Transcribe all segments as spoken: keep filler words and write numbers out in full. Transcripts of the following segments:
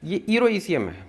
ये ईरो ईसीएम है।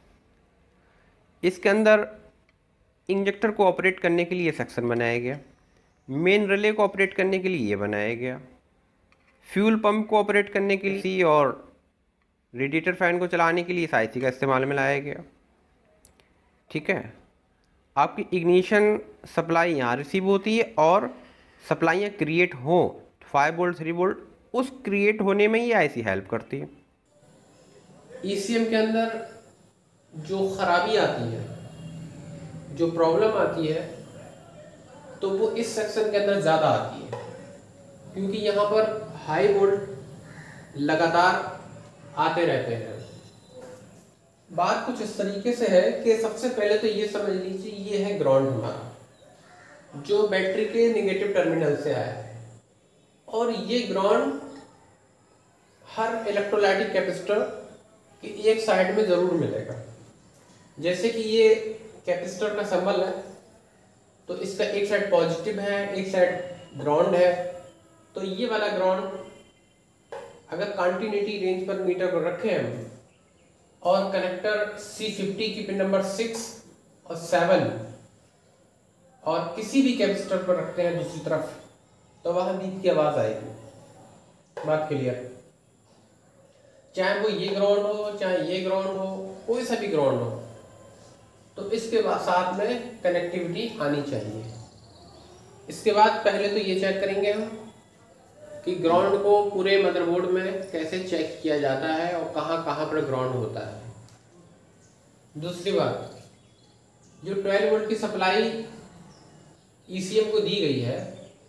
इसके अंदर इंजेक्टर को ऑपरेट करने के लिए सेक्शन बनाया गया, मेन रिले को ऑपरेट करने के लिए ये बनाया गया, फ्यूल पंप को ऑपरेट करने के लिए और रेडिएटर फैन को चलाने के लिए आईसी का इस्तेमाल में लाया गया। ठीक है, आपकी इग्निशन सप्लाई यहाँ रिसीव होती है और सप्लाइयाँ क्रिएट हो फाइव वोल्ट थ्री वोल्ट, उस क्रिएट होने में ये आईसी हेल्प करती है। ईसीएम के अंदर जो खराबी आती है, जो प्रॉब्लम आती है, तो वो इस सेक्शन के अंदर ज़्यादा आती है, क्योंकि यहाँ पर हाई वोल्ट लगातार आते रहते हैं। बात कुछ इस तरीके से है कि सबसे पहले तो ये समझ लीजिए, ये है ग्राउंड हमारा जो बैटरी के नेगेटिव टर्मिनल से आया है, और ये ग्राउंड हर इलेक्ट्रोलाइटिक कैपेसिटर की एक साइड में ज़रूर मिलेगा। जैसे कि ये कैपेसिटर का सिंबल है, तो इसका एक साइड पॉजिटिव है, एक साइड ग्राउंड है। तो ये वाला ग्राउंड अगर कंटिन्यूटी रेंज पर मीटर को रखें हम और कनेक्टर सी फिफ्टी की पिन नंबर सिक्स और सेवन और किसी भी कैपेसिटर पर रखते हैं दूसरी तरफ, तो वहां बीप की आवाज आएगी। बात क्लियर? चाहे वो ये ग्राउंड हो, चाहे ये ग्राउंड हो, कोई सा भी ग्राउंड हो, तो इसके बाद साथ में कनेक्टिविटी आनी चाहिए। इसके बाद पहले तो ये चेक करेंगे हम कि ग्राउंड को पूरे मदरबोर्ड में कैसे चेक किया जाता है और कहाँ कहाँ पर ग्राउंड होता है। दूसरी बात, जो ट्वेल्व वोल्ट की सप्लाई ईसीएम को दी गई है,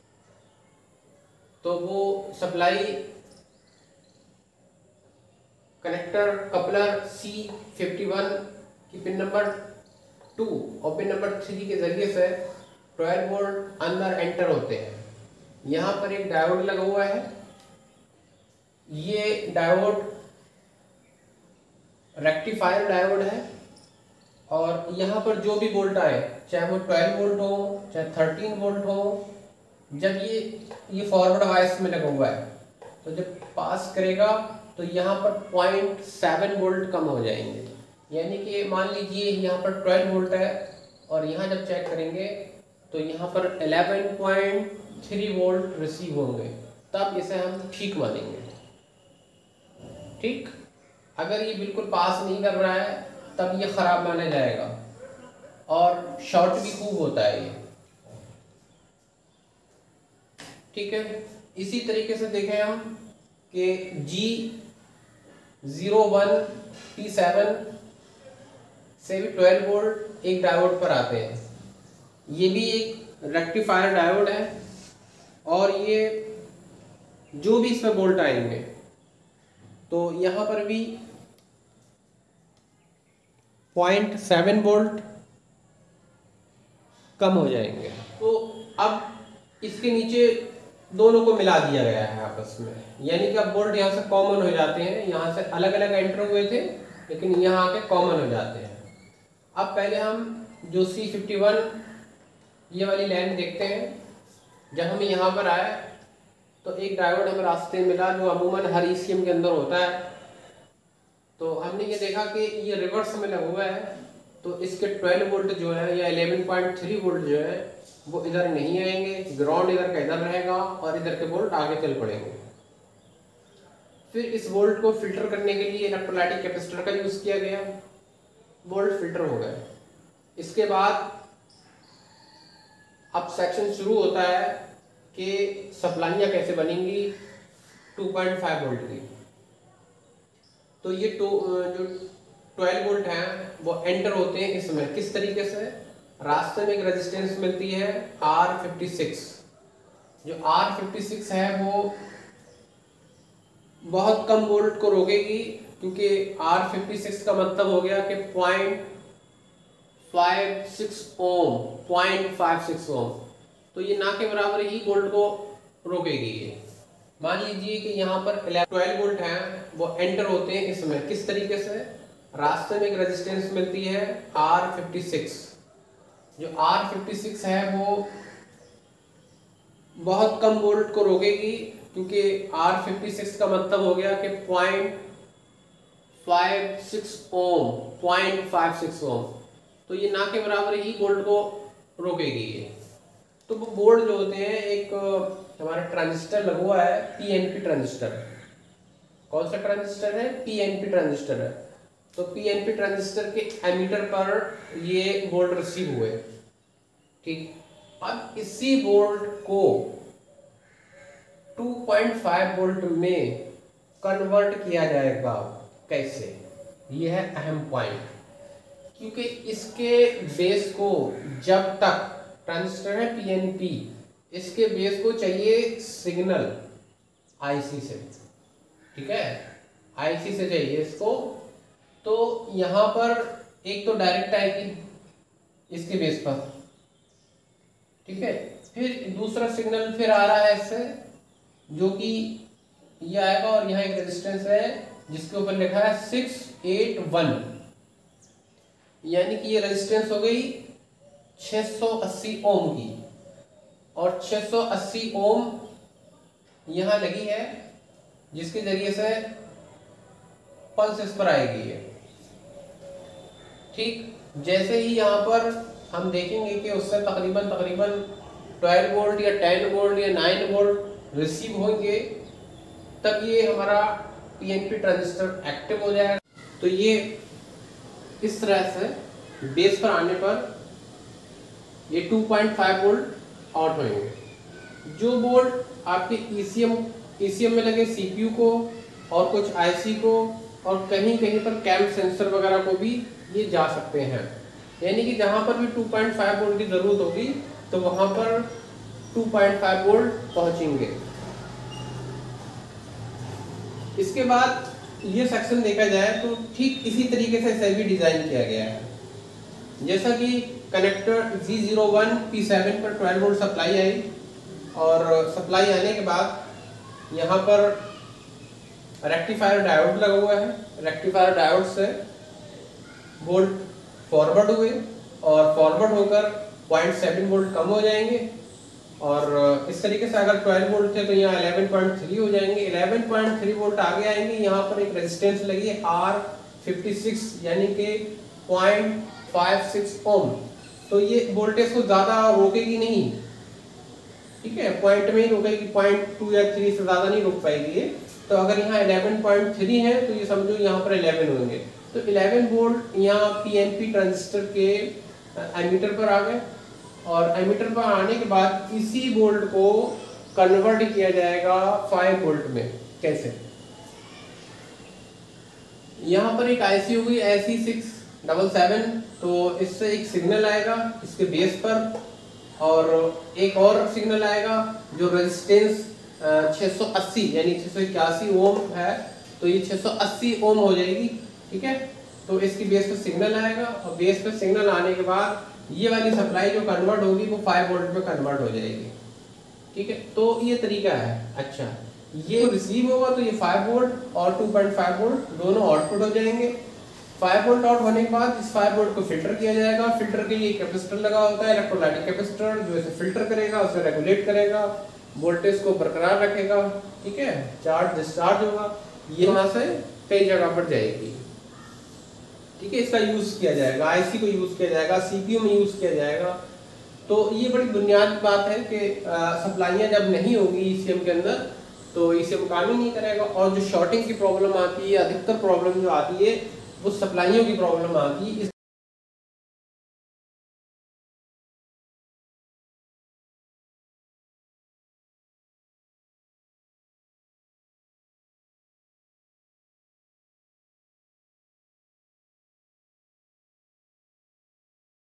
तो वो supply connector coupler C fifty one की पिन नंबर टू और पिन नंबर थ्री के जरिए से ट्वेल्व वोल्ट अंदर एंटर होते हैं। यहाँ पर एक डायोड लगा हुआ है, ये डायोड रेक्टिफायर डायोड है, और यहाँ पर जो भी वोल्ट आए, चाहे वो ट्वेल्व वोल्ट हो चाहे थर्टीन वोल्ट हो, जब ये ये फॉरवर्ड वाइस में लगा हुआ है, तो जब पास करेगा तो यहाँ पर पॉइंट सेवन वोल्ट कम हो जाएंगे। यानी कि मान लीजिए यहाँ पर ट्वेल्व वोल्ट है और यहाँ जब चेक करेंगे तो यहाँ पर eleven point three volt receive होंगे, तब इसे हम ठीक मानेंगे। ठीक, अगर ये बिल्कुल पास नहीं कर रहा है तब ये खराब माना जाएगा, और शॉर्ट भी खूब होता है ये। ठीक है, इसी तरीके से देखें हम कि G zero one P seven से भी ट्वेल्व वोल्ट एक डायोड पर आते हैं। ये भी एक रेक्टिफायर डायोड है, और ये जो भी इसमें वोल्ट आएंगे तो यहाँ पर भी पॉइंट सेवन वोल्ट कम हो जाएंगे। तो अब इसके नीचे दोनों को मिला दिया गया है आपस में, यानी कि अब वोल्ट यहाँ से कॉमन हो जाते हैं। यहाँ से अलग अलग एंटर हुए थे, लेकिन यहाँ आके कॉमन हो जाते हैं। अब पहले हम जो सी फिफ्टी वन ये वाली लाइन देखते हैं। जब हम यहाँ पर आए तो एक डायोड हमें रास्ते में मिला, जो अमूमन हर ईसीएम के अंदर होता है। तो हमने ये देखा कि ये रिवर्स में लगा हुआ है, तो इसके ट्वेल्व वोल्ट जो है या इलेवन पॉइंट थ्री वोल्ट जो है वो इधर नहीं आएंगे, ग्राउंड इधर का इधर रहेगा और इधर के वोल्ट आगे चल पड़ेंगे। फिर इस वोल्ट को फिल्टर करने के लिए इलेक्ट्रोलाइटिक कैपेसिटर का यूज किया गया, वोल्ट फिल्टर हो गए। इसके बाद अब सेक्शन शुरू होता है कि सप्लाइयाँ कैसे बनेंगी टू पॉइंट फाइव वोल्ट की। तो ये टू जो ट्वेल्व वोल्ट हैं वो एंटर होते हैं इसमें। किस तरीके से? रास्ते में एक रेजिस्टेंस मिलती है आर फिफ्टी सिक्स। जो आर फिफ्टी सिक्स है वो बहुत कम वोल्ट को रोकेगी, क्योंकि आर फिफ्टी सिक्स का मतलब हो गया कि point five six ohm, point five six ohm. तो ये ना के बराबर ही वोल्ट को रोकेगी ये। मान लीजिए कि यहाँ पर ट्वेल्व वोल्ट हैं वो एंटर होते हैं इसमें। किस तरीके से? रास्ते में एक रेजिस्टेंस मिलती है आर फिफ्टी सिक्स। जो आर फिफ्टी सिक्स है वो बहुत कम वोल्ट को रोकेगी, क्योंकि आर फिफ्टी सिक्स का मतलब हो गया कि point five six ohm point five six ohm, तो ये ना के बराबर ही वोल्ट को रोकेगी ये। तो वो बोर्ड जो होते हैं, एक हमारा ट्रांजिस्टर लगा हुआ है पीएनपी ट्रांजिस्टर। कौन सा ट्रांजिस्टर है? पीएनपी ट्रांजिस्टर है। तो पीएनपी ट्रांजिस्टर के एमीटर पर ये वोल्ट रिसीव हुए, ठीक। अब इसी वोल्ट को टू पॉइंट फाइव वोल्ट में कन्वर्ट किया जाएगा। कैसे? ये है अहम पॉइंट, क्योंकि इसके बेस को जब तक ट्रांजिस्टर है पीएनपी, इसके बेस को चाहिए सिग्नल आईसी से, ठीक है, आईसी से चाहिए इसको। तो यहां पर एक तो डायरेक्ट आएगी इसके बेस पर, ठीक है, फिर दूसरा सिग्नल फिर आ रहा है इससे, जो कि ये आएगा, और यहाँ एक रेजिस्टेंस है जिसके ऊपर लिखा है सिक्स एट वन, यानी कि ये रेजिस्टेंस हो गई छह सौ अस्सी ओम की, और छह सौ अस्सी ओम यहां लगी है, जिसके जरिए से पल्स इस पर आएगी है, ठीक। जैसे ही यहाँ पर हम देखेंगे कि उससे तकरीबन तकरीबन ट्वेल्व वोल्ट या टेन वोल्ट या नाइन वोल्ट रिसीव होंगे, तब ये हमारा पीएनपी ट्रांजिस्टर एक्टिव हो जाएगा। तो ये इस तरह से बेस पर आने पर ये two point five volt out होंगे। जो वोल्ट आपके ईसीएम ईसीएम में लगे सीपीयू को और कुछ आईसी को और कहीं कहीं पर कैम सेंसर वगैरह को भी ये जा सकते हैं, यानी कि जहां पर भी टू पॉइंट फाइव वोल्ट की जरूरत होगी तो वहां पर टू पॉइंट फाइव वोल्ट पहुंचेंगे। इसके बाद ये सेक्शन देखा जाए तो ठीक इसी तरीके से इसे भी डिजाइन किया गया है। जैसा कि connector G zero one P seven पर ट्वेल्व वोल्ट सप्लाई आई, और सप्लाई आने के बाद यहाँ पर रेक्टिफायर डायोड लगा हुआ है। रेक्टिफायर डायोड से वोल्ट फॉरवर्ड हुए और फॉरवर्ड होकर पॉइंट सेवन वोल्ट कम हो जाएंगे, और इस तरीके से अगर ट्वेल्व वोल्ट थे तो यहाँ इलेवन पॉइंट थ्री हो जाएंगे, इलेवन पॉइंट थ्री वोल्ट आगे आएंगे। यहाँ पर एक रेजिस्टेंस लगी है आर फिफ्टी सिक्स, यानी कि पॉइंट फाइव सिक्स ओम, तो ये वोल्टेज को ज़्यादा रोकेगी नहीं, ठीक है, पॉइंट में ही रोकेगी, पॉइंट टू या थ्री से ज़्यादा नहीं रोक पाएगी ये। तो अगर यहाँ इलेवन पॉइंट थ्री है तो ये समझो यहाँ पर इलेवन होंगे, तो इलेवन वोल्ट यहाँ पीएनपी ट्रांजिस्टर के एमीटर पर आ गए, और एमीटर पर आने के बाद इसी वोल्ट को कन्वर्ट किया जाएगा फाइव वोल्ट में। कैसे? यहाँ पर एक आईसी होगी आईसी सिक्स डबल सेवन, तो इससे एक सिग्नल आएगा इसके बेस पर, और एक और सिग्नल आएगा जो रेजिस्टेंस छह सौ अस्सी यानी छह सौ इक्यासी ओम है, तो ये छह सौ अस्सी ओम हो जाएगी, ठीक है। तो इसकी बेस पे सिग्नल आएगा, और बेस पे सिग्नल आने के बाद ये वाली सप्लाई जो कन्वर्ट होगी वो फाइव वोल्ट में कन्वर्ट हो जाएगी, ठीक है। तो ये तरीका है। अच्छा, ये रिसीव होगा तो ये फाइव वोल्ट और टू पॉइंट फाइव वोल्ट दोनों आउटपुट हो जाएंगे। फाइव वोल्ट आउट होने के बाद इस फाइव वोल्ट को फिल्टर किया जाएगा। फिल्टर के लिए कैपेसिटर लगा होता है, इलेक्ट्रोलाइटिक कैपेसिटर, जो इसे फिल्टर करेगा, उसे रेगुलेट करेगा, वोल्टेज को बरकरार रखेगा, ठीक है, चार्ज डिस्चार्ज होगा, ये वहां से कई जगह पर जाएगी, ठीक है। इसका यूज किया जाएगा, आईसी को यूज किया जाएगा, सीपीयू में यूज किया जाएगा। तो ये बड़ी बुनियादी बात है कि सप्लाइयाँ जब नहीं होगी ईसीएम के अंदर तो ईसीएम काम ही नहीं करेगा, और जो शॉर्टिंग की प्रॉब्लम आती है, अधिकतर प्रॉब्लम जो आती है वो सप्लाइयों की प्रॉब्लम आती है।